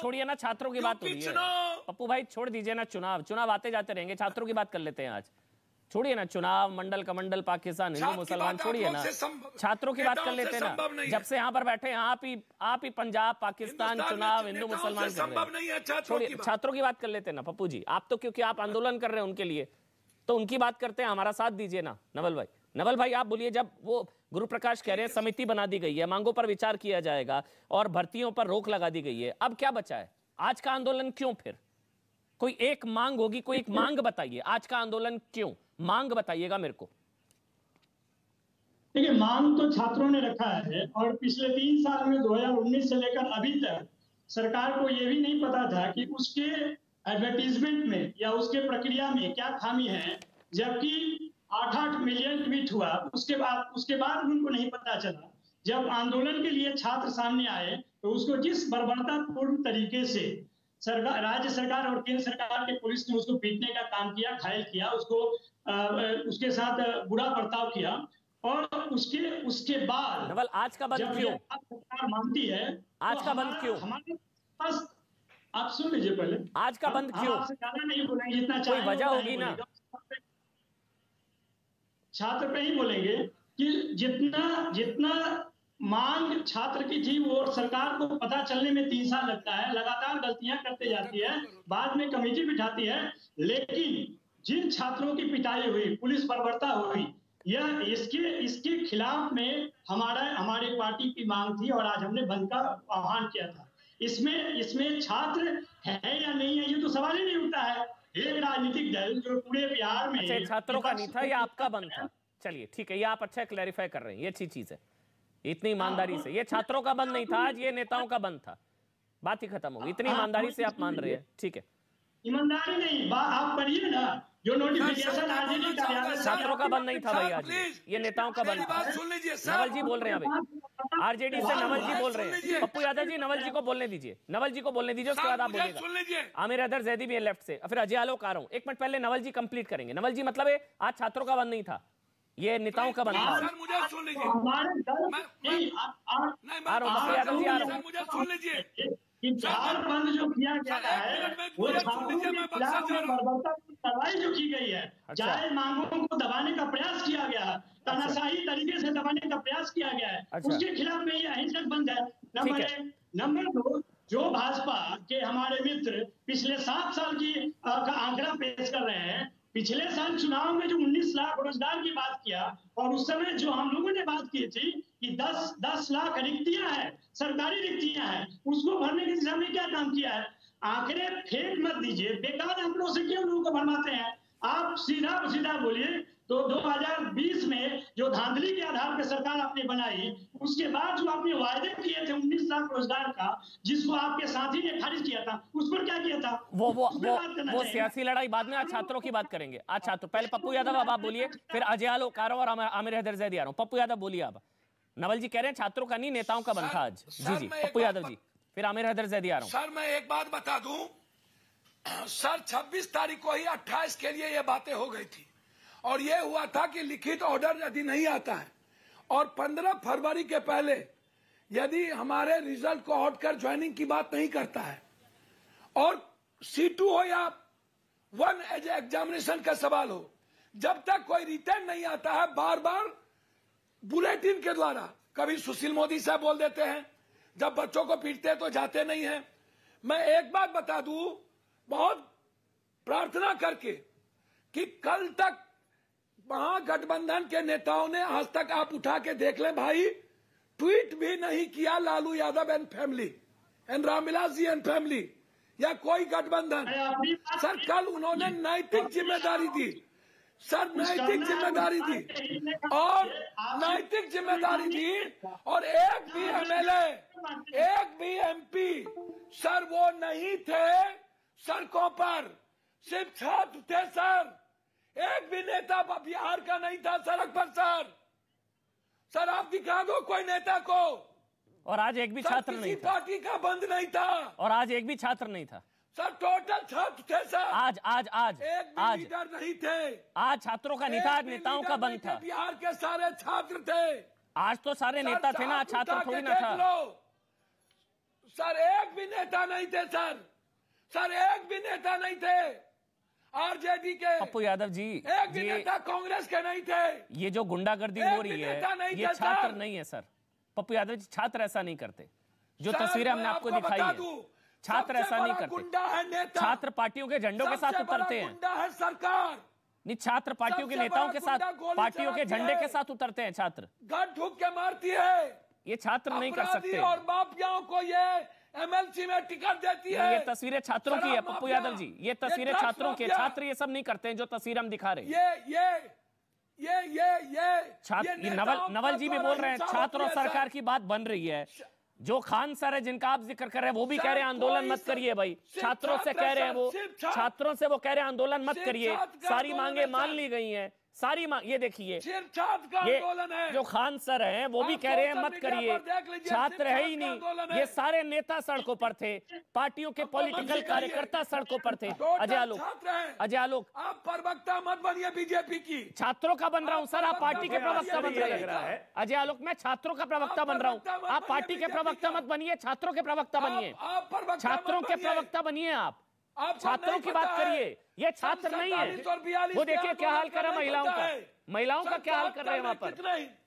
छोड़िए ना, छात्रों की बात हो रही है। पप्पू भाई छोड़ दीजिए ना, चुनाव आते जाते रहेंगे, छात्रों की बात कर लेते हैं आज। छोड़िए ना चुनाव, मंडल कमंडल, पाकिस्तान, हिंदू मुसलमान, छोड़िए ना, छात्रों की बात कर लेते हैं ना। जब से यहाँ पर बैठे हैं आप ही पंजाब, पाकिस्तान, चुनाव, हिंदू मुसलमान कर रहे हैं। छोड़िए, छात्रों की बात कर लेते हैं ना पप्पू जी। आप तो क्योंकि आप आंदोलन कर रहे हैं उनके लिए, तो उनकी बात करते हैं, हमारा साथ दीजिए ना। नवल भाई आप बोलिए। जब वो गुरु प्रकाश कह रहे हैं समिति बना दी गई है, मांगों पर विचार किया जाएगा और भर्तियों पर रोक लगा दी गई है, अब क्या बचा है? आज का आंदोलन क्यों? फिर कोई एक मांग होगी, कोई एक मांग बताइए। आज का आंदोलन क्यों? मांग बताइएगा मेरे को। देखिए, मांग तो छात्रों ने रखा है और पिछले 3 साल में 2019 से लेकर अभी तक सरकार को यह भी नहीं पता था कि उसके एडवर्टीजमेंट में या उसके प्रक्रिया में क्या खामी है। जबकि 8-8 मिलियन ट्वीट हुआ, उसके बाद उनको नहीं पता चला। जब आंदोलन के लिए छात्र सामने आए तो उसको जिस बर्बरतापूर्ण तरीके से राज्य सरकार और केंद्र सरकार के पुलिस ने उसको पीटने का काम किया, घायल किया, उसके साथ बुरा बर्ताव किया, और उसके बाद नवल आज का बंद क्यों? सरकार मानती है। आज का बंद क्यों? हमारे पास, आप सुन लीजिए पहले, आज का बंद क्यों? आपसे ज्यादा नहीं बोलेंगे, जितना चाहे कोई वजह होगी ना। छात्र पे ही बोलेंगे कि जितना मांग छात्र की थी वो सरकार को पता चलने में 3 साल लगता है, लगातार गलतियां करते जाती है, बाद में कमेटी बिठाती है, लेकिन जिन छात्रों की पिटाई हुई, पुलिस बर्बरता हुई, यह इसके खिलाफ में हमारी पार्टी की मांग थी और आज हमने बंद का आह्वान किया था। इसमें छात्र है या नहीं है, ये तो सवाल ही नहीं उठता है। एक राजनीतिक दल जो पूरे बिहार में, अच्छा, छात्रों का नहीं था, ये आपका बंद था। चलिए ठीक है, ये आप अच्छा क्लैरिफाई कर रहे हैं, ये अच्छी चीज है। इतनी ईमानदारी से, ये छात्रों का बंद नहीं था आज, ये नेताओं का बंद था, बात ही खत्म होगी। इतनी ईमानदारी से आप मान रहे हैं, ठीक है। ईमानदारी नहीं, आप पढ़िए ना जो नोटिफिकेशन आरजेडी का, छात्रों का बंद नहीं था भाई आज, ये नेताओं का बंद था। नवल जी बोल रहे हैं अभी, आरजेडी से नवल जी बोल रहे हैं। पप्पू यादव जी, नवल जी को बोलने दीजिए, उसके बाद आप बोलिएगा। आमिर हैदर जैदी भी है लेफ्ट से, फिर अजय आलोक आ रहा हूं। एक मिनट पहले नवल जी कंप्लीट करेंगे। नवल जी मतलब है आज छात्रों का बंद नहीं था, ये नेताओं का बंद था। मुझे सुन लीजिए, आ रहा हूं पप्पू यादव जी, आ रहा हूं। मुझे सुन लीजिए, बंद जो किया गया है वो कार्रवाई जो की गई है, जायज मांगों को दबाने का प्रयास किया गया है, तानाशाही तरीके से दबाने का प्रयास किया गया है, उसके खिलाफ में ये अहिंसक बंद है। नंबर 1। नंबर 2, जो भाजपा के हमारे मित्र पिछले 7 साल की का आंकड़ा पेश कर रहे हैं, पिछले साल चुनाव में जो 19 लाख रोजगार की बात किया, और उस समय जो हम लोगों ने बात की थी कि 10 लाख रिक्तियां हैं, सरकारी रिक्तियां हैं, उसको भरने की दिशा में क्या काम किया है? आंकड़े फेक मत दीजिए, बेकार आंकड़ों से क्यों लोगों को भरमाते हैं? आप सीधा बोलिए। तो 2020 में जो धांधली के आधार पर सरकार आपने बनाई, उसके बाद जो आपने वायदे किए थे 19 लाख रोजगार का, जिसको आपके साथी ने खारिज किया था, उस पर क्या किया था? वो सियासी लड़ाई बाद में, आज छात्रों की बात करेंगे। आज छात्रों, पहले पप्पू यादव अब आप बोलिए, फिर अजय आलोक आ रहा हूं और आमिर हैदर जैदी आ रहा हूं। पप्पू यादव बोलिए अब। नवल जी कह रहे हैं छात्रों का नहीं, नेताओं का बंद था आज। जी पप्पू यादव जी, फिर आमिर हैदर जैदी आ रहा हूं। सर मैं एक बात बता दूं, सर 26 तारीख को ही 28 के लिए ये बातें हो गई थी, और ये हुआ था कि लिखित ऑर्डर यदि नहीं आता है और 15 फरवरी के पहले यदि हमारे रिजल्ट को हटकर ज्वाइनिंग की बात नहीं करता है, और C2 हो या 1 एग्जामिनेशन का सवाल हो, जब तक कोई रिटर्न नहीं आता है, बार बार बुलेटिन के द्वारा, कभी सुशील मोदी साहब बोल देते हैं, जब बच्चों को पीटते हैं तो जाते नहीं हैं। मैं एक बात बता दूं, बहुत प्रार्थना करके, कि कल तक महागठबंधन के नेताओं ने, आज तक आप उठा के देख लें भाई, ट्वीट भी नहीं किया Lalu Yadav and family and Ramvilas ji and family या कोई गठबंधन। सर कल उन्होंने नैतिक जिम्मेदारी दी, सर नैतिक जिम्मेदारी दी, और नैतिक जिम्मेदारी दी, और एक भी MLA, एक भी MP सर वो नहीं थे सड़कों पर, सिर्फ छात्र थे सर, एक भी नेता बिहार का नहीं था सड़क पर। सर आप दिखा दो कोई नेता को। और आज एक भी छात्र नहीं था, पार्टी का बंद नहीं था, और आज एक भी छात्र नहीं था सर, टोटल छात्र थे सर। आज एक भी लीडर नहीं थे, आज छात्रों का नहीं था, आज नेताओं का बंद था। बिहार के सारे छात्र थे, आज तो सारे नेता थे ना, छात्र थोड़ी ना था। सर एक भी नेता नहीं थे सर एक भी नेता नहीं थे आरजेडी के। पप्पू यादव जी, एक भी नेता कांग्रेस के नहीं थे। ये जो गुंडागर्दी हो रही है ये छात्र नहीं है सर। पप्पू यादव जी, छात्र ऐसा नहीं करते। जो तस्वीरें हमने आपको दिखाई है, छात्र ऐसा नहीं करते। छात्र पार्टियों के झंडों के साथ उतरते हैं। है सरकार नहीं, छात्र पार्टियों के नेताओं के साथ, पार्टियों के झंडे के साथ उतरते हैं छात्र। गन ठोक के मारती है। ये छात्र नहीं कर सकते। और माफियाओं को ये एमएलसी में टिकट देती है। ये तस्वीरें छात्रों की है पप्पू यादव जी, ये तस्वीरें छात्रों की। छात्र ये सब नहीं करते हैं जो तस्वीर हम दिखा रहे हैं। ये नवल जी भी बोल रहे हैं छात्र और सरकार की बात बन रही है। जो खान सर है जिनका आप जिक्र कर रहे हैं वो भी कह रहे हैं आंदोलन मत करिए भाई। छात्रों से कह रहे हैं वो, छात्रों से वो कह रहे हैं आंदोलन मत करिए। सारी मांगे मान ली गई हैं, सारी मांग। ये देखिए, ये जो खान सर हैं वो भी कह रहे हैं मत करिए। छात्र है ही नहीं, ये सारे नेता सड़कों पर थे, पार्टियों के पॉलिटिकल कार्यकर्ता सड़कों पर थे। अजय आलोक, आप प्रवक्ता मत बनिए बीजेपी की। छात्रों का बन रहा हूं सर, आप पार्टी के प्रवक्ता बन रहे हैं। अजय आलोक, मैं छात्रों का प्रवक्ता बन रहा हूं, आप पार्टी के प्रवक्ता मत बनिए, छात्रों के प्रवक्ता बनिए। छात्रों के प्रवक्ता बनिए आप छात्रों की बात करिए। ये छात्र नहीं है। वो देखिए क्या हाल कर रहा है महिलाओं का क्या हाल कर रहे हैं वहां पर।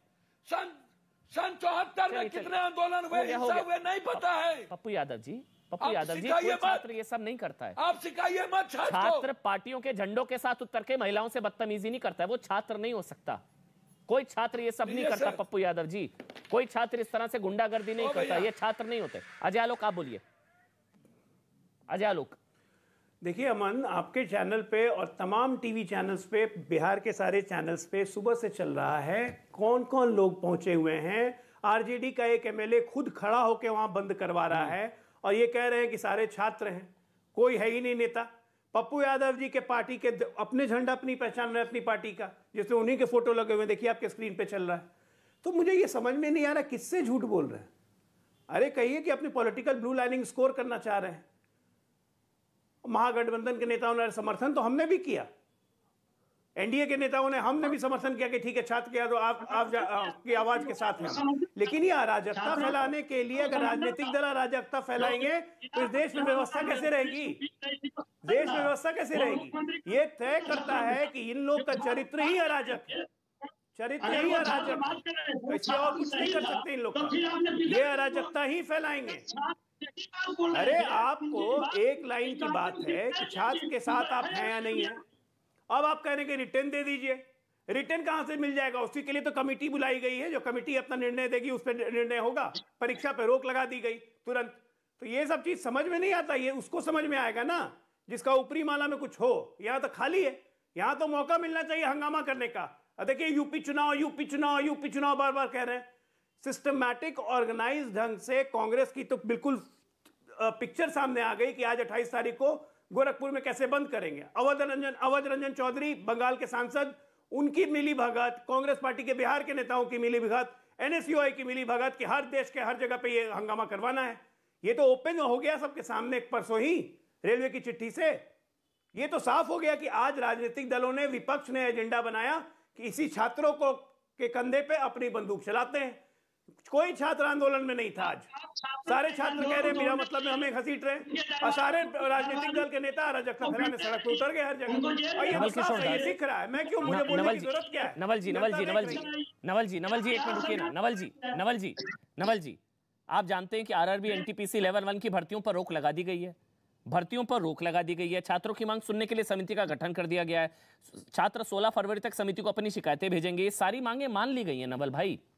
सन 74 में कितने आंदोलन हुए नहीं पता है। पप्पू यादव जी, कोई छात्र ये सब नहीं करता है। आप सिखाइए मत। छात्र पार्टियों के झंडों के साथ उतर के महिलाओं से बदतमीजी नहीं करता है, वो छात्र नहीं हो सकता। कोई छात्र ये सब नहीं करता पप्पू यादव जी। कोई छात्र इस तरह से गुंडागर्दी नहीं करता, ये छात्र नहीं होते। अजय आलोक, आप बोलिए। अजय आलोक, देखिए अमन, आपके चैनल पे और तमाम टीवी चैनल्स पे, बिहार के सारे चैनल्स पे सुबह से चल रहा है कौन कौन लोग पहुंचे हुए हैं। आरजेडी का एक एमएलए खुद खड़ा होकर वहां बंद करवा रहा है और ये कह रहे हैं कि सारे छात्र हैं, कोई है ही नहीं नेता। पप्पू यादव जी के पार्टी के अपने झंडा अपनी पहचान रहे, अपनी पार्टी का, जिसमें उन्हीं के फोटो लगे हुए देखिए आपके स्क्रीन पे चल रहा है। तो मुझे ये समझ में नहीं आ रहा किससे झूठ बोल रहे हैं। अरे कहिए कि अपनी पॉलिटिकल ब्लू लाइनिंग स्कोर करना चाह रहे हैं। महागठबंधन के नेताओं ने समर्थन तो हमने भी किया, एनडीए के नेताओं ने, हमने भी समर्थन किया कि ठीक है छात्र किया तो आप की आवाज के साथ हैं। लेकिन ये अराजकता फैलाने के लिए अगर राजनीतिक दल अराजकता फैलाएंगे तो इस देश में व्यवस्था कैसे रहेगी? देश में व्यवस्था कैसे रहेगी? ये तय करता है कि इन लोग का चरित्र ही अराजक है, चरित्र ही अराजक है। इससे और कुछ नहीं कर सकते इन लोग का, ये अराजकता ही फैलाएंगे। अरे आपको एक लाइन की बात है कि छात्र के साथ आप हैं या नहीं है। अब आप कह रहे हैं कि रिटर्न दे दीजिए। रिटर्न कहां से मिल जाएगा? उसके लिए तो कमेटी बुलाई गई है, जो कमेटी अपना निर्णय देगी उस पर निर्णय होगा। परीक्षा पर रोक लगा दी गई तुरंत। तो ये सब चीज समझ में नहीं आता। ये उसको समझ में आएगा ना जिसका ऊपरी माला में कुछ हो। यहां तो खाली है, यहां तो मौका मिलना चाहिए हंगामा करने का। देखिए यूपी चुनाव बार बार कह रहे हैं। सिस्टमैटिक ऑर्गेनाइज ढंग से कांग्रेस की तो बिल्कुल पिक्चर सामने आ गई कि आज 28 तारीख को गोरखपुर में कैसे बंद करेंगे। अवध रंजन चौधरी बंगाल के सांसद, उनकी मिली भगत, कांग्रेस पार्टी के बिहार के नेताओं की मिली भगत, एनएसयूआई की मिली भगत कि हर देश के हर जगह पे ये हंगामा करवाना है। ये तो ओपन हो गया सबके सामने परसों ही रेलवे की चिट्ठी से। ये तो साफ हो गया कि आज राजनीतिक दलों ने, विपक्ष ने एजेंडा बनाया कि इसी छात्रों को के कंधे पे अपनी बंदूक चलाते हैं। कोई छात्र आंदोलन में नहीं था। आज सारे छात्र कह रहे हैं मेरा मतलब में हमें घसीट रहे हैं, और सारे राजनीतिक दल के नेता अराजकता फैलाने सड़क पर उतर गए हर जगह। और ये दिख रहा है। मैं क्यों, मुझे बोलने की जरूरत क्या है? नवल जी, एक मिनट रुकिए ना। नवल जी, आप जानते हैं कि आरआरबी एनटीपीसी लेवल 1 की भर्तियों पर रोक लगा दी गई है। भर्तियों पर रोक लगा दी गई है। छात्रों की मांग सुनने के लिए समिति का गठन कर दिया गया है। छात्र 16 फरवरी तक समिति को अपनी शिकायतें भेजेंगे। ये सारी मांगे मान ली गई हैं नवल भाई।